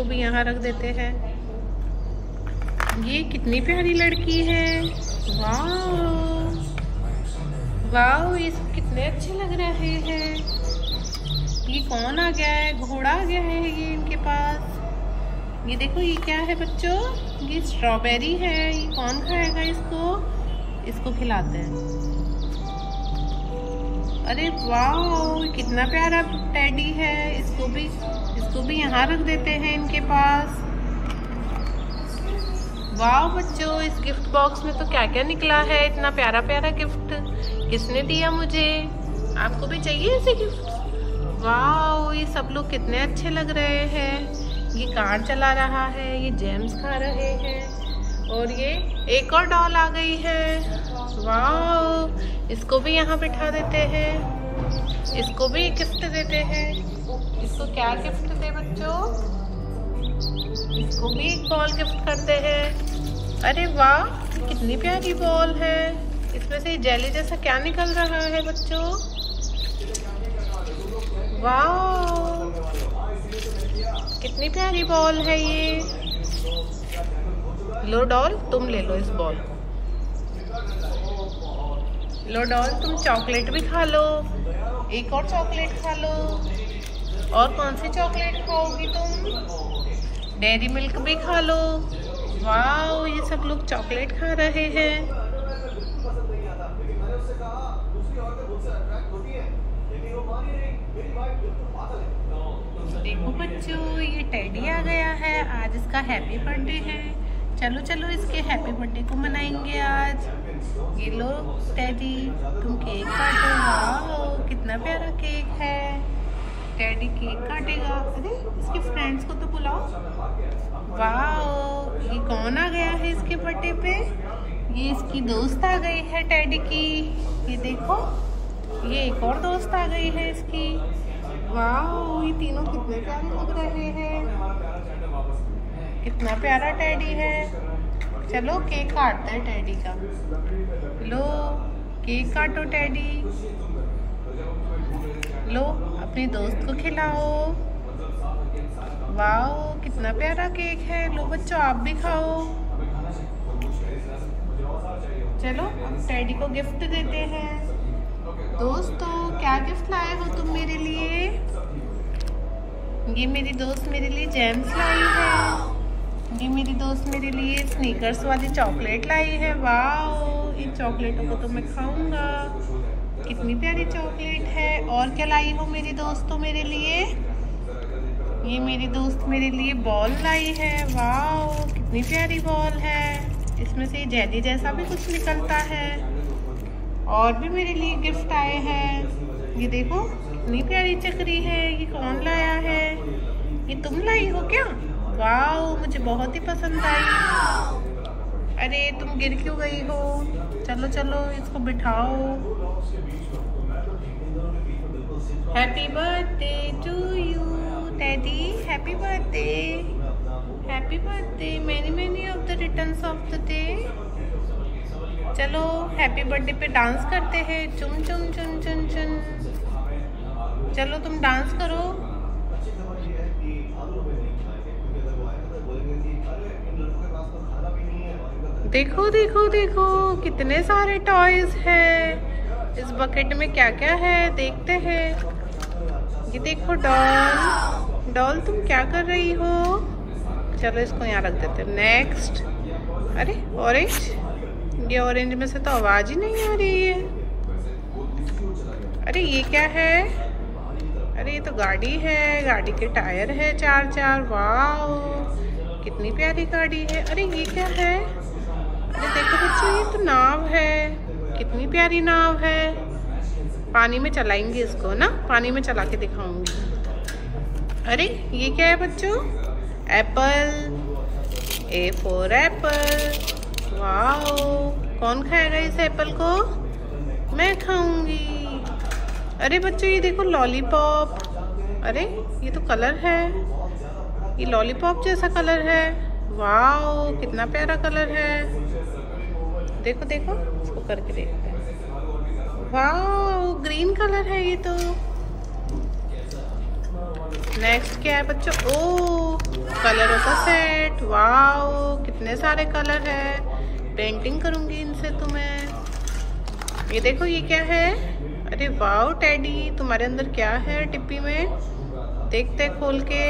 इसको भी यहाँ रख देते हैं। ये कितनी प्यारी लड़की है, वाह वाह, ये सब कितने अच्छे लग रहे हैं। ये कौन आ गया है, घोड़ा आ गया है ये इनके पास। ये देखो ये क्या है बच्चों, ये स्ट्रॉबेरी है। ये कौन खाएगा इसको, इसको खिलाते हैं। अरे वाह, कितना प्यारा टेडी है। इसको भी यहाँ रख देते हैं इनके पास। वाह बच्चों, इस गिफ्ट बॉक्स में तो क्या क्या निकला है। इतना प्यारा प्यारा गिफ्ट किसने दिया मुझे। आपको भी चाहिए ऐसे गिफ्ट। वाह, ये सब लोग कितने अच्छे लग रहे हैं। ये कार चला रहा है, ये जेम्स खा रहे हैं, और ये एक और डॉल आ गई है। वाह, इसको भी यहाँ बिठा देते हैं। इसको भी गिफ्ट देते हैं। इसको क्या गिफ्ट दे बच्चों, इसको भी एक बॉल गिफ्ट करते हैं। अरे वाह, कितनी प्यारी बॉल है। इसमें से जेली जैसा क्या निकल रहा है बच्चों। वाह, कितनी प्यारी बॉल है ये। लो डॉल, तुम ले लो इस बॉल को। लो डॉल, तुम चॉकलेट भी खा लो, एक और चॉकलेट खा लो। और कौन सी चॉकलेट खाओगी तुम, डेयरी मिल्क भी खा लो। वाह, ये सब लोग चॉकलेट खा रहे हैं। देखो बच्चों, ये टेडी आ गया है, आज इसका हैप्पी बर्थडे है। चलो चलो इसके हैप्पी बर्थडे को मनाएंगे आज। ये लो टेडी, तुम केक काटो। वाह, कितना प्यारा केक है। टेडी केक काटेगा। अरे इसके फ्रेंड्स को तो बुलाओ। वाह, ये कौन आ गया है इसके बर्थडे पे, ये इसकी दोस्त आ गई है टेडी की। ये देखो, ये एक और दोस्त आ गई है इसकी। वाह, ये तीनों कितने प्यारे लग रहे हैं। कितना प्यारा टेडी है। चलो केक काटते हैं टेडी का। लो केक काटो टेडी। लो अपनी दोस्त को खिलाओ। वाह, कितना प्यारा केक है। लो बच्चों, आप भी खाओ। चलो टेडी को गिफ्ट देते हैं। दोस्तों, क्या गिफ्ट लाए हो तुम मेरे लिए। ये मेरी दोस्त मेरे लिए जेम्स लाई है। ये मेरी दोस्त मेरे लिए स्नीकर्स वाली चॉकलेट लाई है। वाह, इन चॉकलेटों को तो मैं खाऊंगा। कितनी प्यारी चॉकलेट है। और क्या लाई हो मेरी दोस्तों मेरे लिए। ये मेरी दोस्त मेरे लिए बॉल लाई है। वाह, कितनी प्यारी बॉल है। इसमें से जेली जैसा भी कुछ निकलता है। और भी मेरे लिए गिफ्ट आए हैं। ये देखो कितनी प्यारी चक्री है। ये कौन लाया है, ये तुम लाई हो क्या। वाह, मुझे बहुत ही पसंद आई। अरे तुम गिर क्यों गई हो। चलो चलो इसको बिठाओ। Happy birthday to you teddy, happy birthday, happy birthday, many many of the returns of the day. चलो हैप्पी बर्थडे पे डांस करते हैं। चुम चुम चुन चुन चुन। चलो तुम डांस करो। देखो देखो देखो, कितने सारे टॉयज हैं। इस बकेट में क्या क्या है देखते हैं। ये देखो डॉल, डॉल तुम क्या कर रही हो। चलो इसको यहाँ रख देते हैं। नेक्स्ट, अरे ऑरेंज, ये ऑरेंज में से तो आवाज ही नहीं आ रही है। अरे ये क्या है, अरे ये तो गाड़ी है, गाड़ी के टायर है चार चार। वाह, कितनी प्यारी गाड़ी है। अरे ये क्या है, अरे देखो बच्चों, ये तो नाव है। कितनी प्यारी नाव है। पानी में चलाएंगे इसको ना, पानी में चला के दिखाऊंगी। अरे ये क्या है बच्चों, एप्पल, ए फॉर एप्पल। वाह, कौन खाएगा इस एप्पल को, मैं खाऊंगी। अरे बच्चों ये देखो लॉलीपॉप। अरे ये तो कलर है, ये लॉलीपॉप जैसा कलर है। वाह, कितना प्यारा कलर है। देखो देखो, इसको करके देखते हैं। वाह, ग्रीन कलर है ये तो। नेक्स्ट क्या है बच्चों, ओ कलरों का सेट। वाओ कितने सारे कलर है, पेंटिंग करूंगी इनसे तुम्हें। ये देखो ये क्या है, अरे वाओ टेडी, तुम्हारे अंदर क्या है टिप्पी में, देखते खोल के।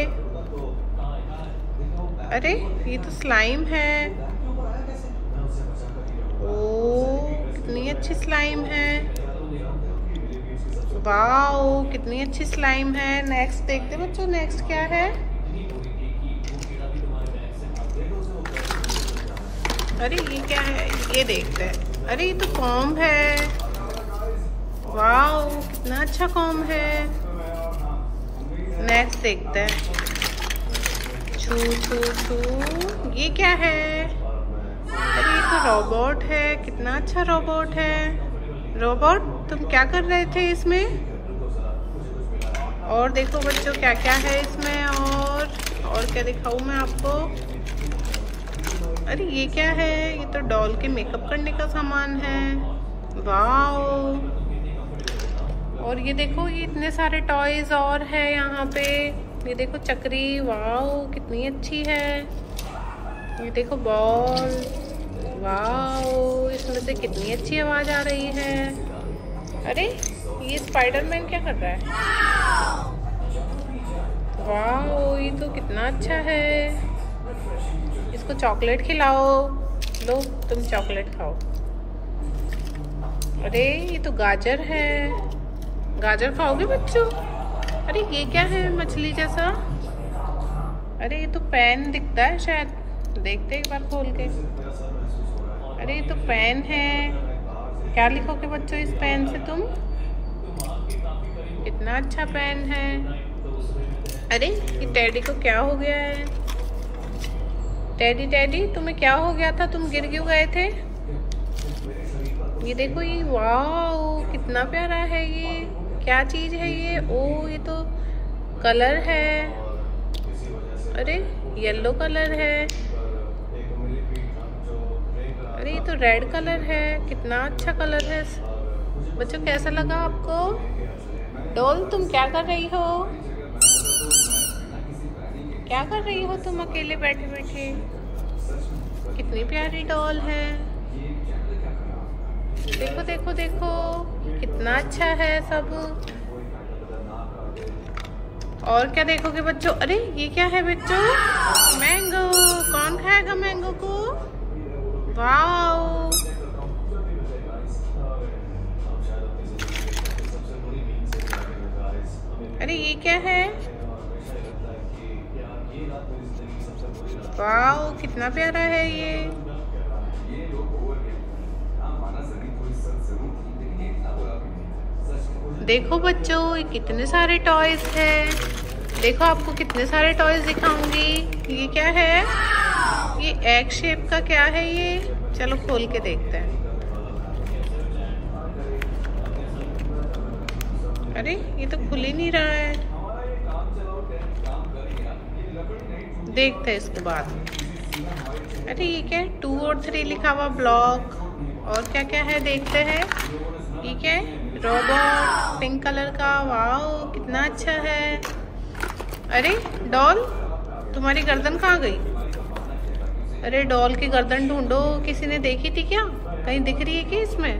अरे ये तो स्लाइम है, ओ कितनी अच्छी स्लाइम है, वाओ कितनी अच्छी स्लाइम है। नेक्स्ट देखते बच्चों, नेक्स्ट क्या है। अरे ये क्या है, ये देखते हैं। अरे ये तो कॉम्ब है, वाओ कितना अच्छा कॉम्ब है। नेक्स्ट देखते हैं, छू छू छू, ये क्या है। अरे ये तो रोबोट है, कितना अच्छा रोबोट है। रोबोट तुम क्या कर रहे थे इसमें। और देखो बच्चों क्या क्या है इसमें, और क्या दिखाऊं मैं आपको। अरे ये क्या है, ये तो डॉल के मेकअप करने का सामान है, वाओ। और ये देखो ये इतने सारे टॉयज और है यहाँ पे। ये देखो चक्री, वाओ कितनी अच्छी है। ये देखो बॉल, वाओ इसमें से कितनी अच्छी आवाज आ रही है। अरे ये स्पाइडरमैन क्या कर रहा है, वाओ ये तो कितना अच्छा है। इसको चॉकलेट खिलाओ, लो तुम चॉकलेट खाओ। अरे ये तो गाजर है, गाजर खाओगे बच्चों। अरे ये क्या है, मछली जैसा। अरे ये तो पेन दिखता है शायद, देखते एक बार खोल के। अरे ये तो पेन है, क्या लिखोगे बच्चों इस पेन से तुम, कितना अच्छा पेन है। अरे ये टेडी को क्या हो गया है, टेडी टेडी तुम्हें क्या हो गया था, तुम गिर क्यों गए थे। ये देखो ये, वाओ कितना प्यारा है, ये क्या चीज है ये। ओ ये तो कलर है, अरे येलो कलर है। अरे ये तो रेड कलर है, कितना अच्छा कलर है। बच्चों कैसा लगा आपको। डॉल तुम क्या कर रही हो, क्या कर रही हो तुम अकेले बैठे बैठे, कितनी प्यारी डॉल है। देखो देखो देखो कितना अच्छा है सब। और क्या देखोगे बच्चों। अरे ये क्या है बच्चों, मैंगो, कौन खाएगा मैंगो को, वाओ। अरे ये क्या है, वाओ कितना प्यारा है ये। देखो बच्चों ये कितने सारे टॉयज हैं, देखो आपको कितने सारे टॉयज दिखाऊंगी। ये क्या है, ये एग शेप का क्या है ये, चलो खोल के देखते हैं। अरे ये तो खुल ही नहीं रहा है, देखते हैं इसके बाद। अरे ये क्या है, 2 और 3 लिखा हुआ ब्लॉक। और क्या क्या है देखते हैं। ये क्या है, रोबोट पिंक कलर का, वाओ कितना अच्छा है। अरे डॉल तुम्हारी गर्दन कहाँ गई। अरे डॉल की गर्दन ढूंढो, किसी ने देखी थी क्या, कहीं दिख रही है क्या इसमें,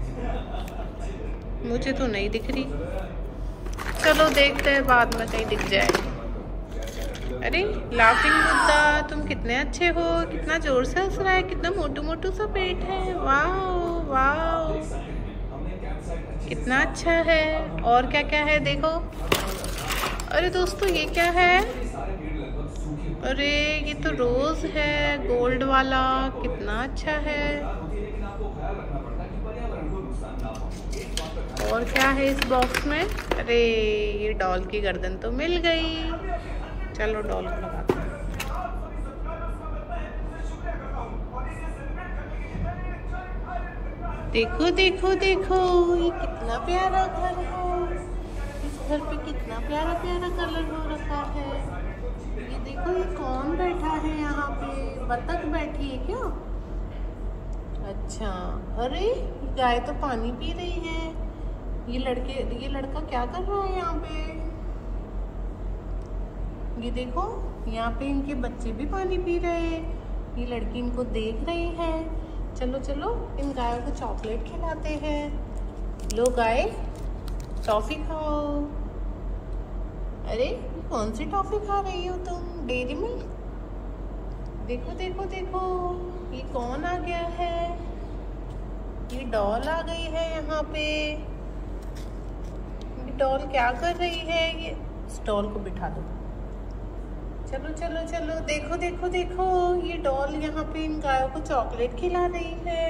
मुझे तो नहीं दिख रही। चलो देखते हैं बाद में कहीं दिख जाए। अरे लाफिंग बुद्धा तुम कितने अच्छे हो, कितना जोर से हंस रहा है, कितना मोटू मोटू सा पेट है, वाओ वाओ कितना अच्छा है। और क्या क्या है देखो। अरे दोस्तों ये क्या है, अरे ये तो रोज है गोल्ड वाला, कितना अच्छा है। और क्या है इस बॉक्स में। अरे ये डॉल की गर्दन तो मिल गई, चलो डॉल को लगाते हैं। देखो देखो देखो ये कितना प्यारा घर है, इस घर पे कितना प्यारा प्यारा कलर हो रखा है। ये देखो ये कौन बैठा है यहाँ पे, बतख बैठी है क्या। अच्छा, अरे ये गाय तो पानी पी रही है। ये लड़का क्या कर रहा है यहाँ पे, ये देखो यहाँ पे इनके बच्चे भी पानी पी रहे हैं। ये लड़की इनको देख रही है। चलो चलो इन गायों को चॉकलेट खिलाते हैं। लो गाय, टॉफी खाओ। अरे कौन सी टॉफी खा रही हो तुम? Dairy Milk? देखो देखो देखो, ये कौन आ गया है? ये डॉल आ गई है यहाँ पे। ये डॉल क्या कर रही है? ये इस डॉल को बिठा दो। चलो चलो चलो, देखो देखो देखो, ये डॉल यहाँ पे इन गायों को चॉकलेट खिला रही है।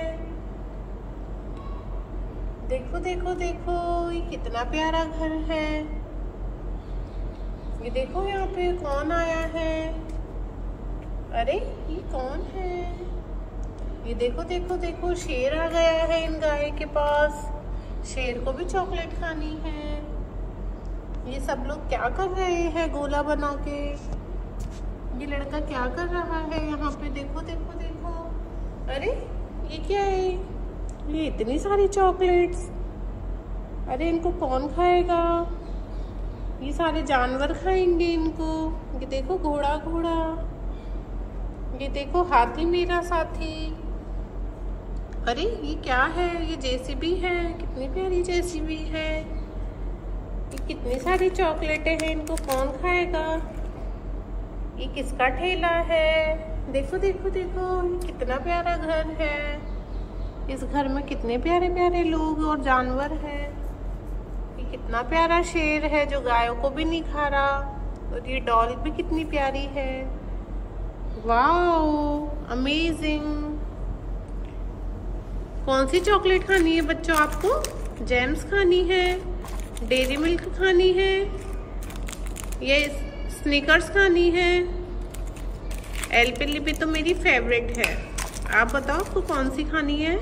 देखो देखो देखो, ये कितना प्यारा घर है। ये देखो यहाँ पे कौन आया है? अरे ये कौन है? ये देखो देखो देखो, शेर आ गया है इन गाय के पास। शेर को भी चॉकलेट खानी है। ये सब लोग क्या कर रहे हैं गोला बना के? ये लड़का क्या कर रहा है यहाँ पे? देखो देखो देखो। अरे ये क्या है? ये इतनी सारी चॉकलेट्स। अरे इनको कौन खाएगा? ये सारे जानवर खाएंगे इनको। ये देखो घोड़ा घोड़ा, ये देखो हाथी मेरा साथी। अरे ये क्या है? ये जेसीबी है। कितनी प्यारी जेसीबी है। ये कितनी सारी चॉकलेटें हैं, इनको कौन खाएगा? ये किसका ठेला है? देखो देखो देखो, कितना प्यारा घर है। इस घर में कितने प्यारे प्यारे लोग और जानवर हैं। ये कितना प्यारा शेर है जो गायों को भी नहीं खा रहा। और ये डॉल भी कितनी प्यारी है। Wow, amazing. कौन सी चॉकलेट खानी है बच्चों आपको? जेम्स खानी है, डेयरी मिल्क खानी है, ये स्निकर्स खानी है? एलपेनलिबे तो मेरी फेवरेट है। आप बताओ आपको कौन सी खानी है?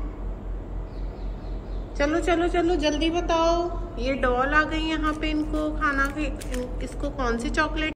चलो चलो चलो जल्दी बताओ। ये डॉल आ गई यहाँ पे, इनको खाना, इसको कौन सी चॉकलेट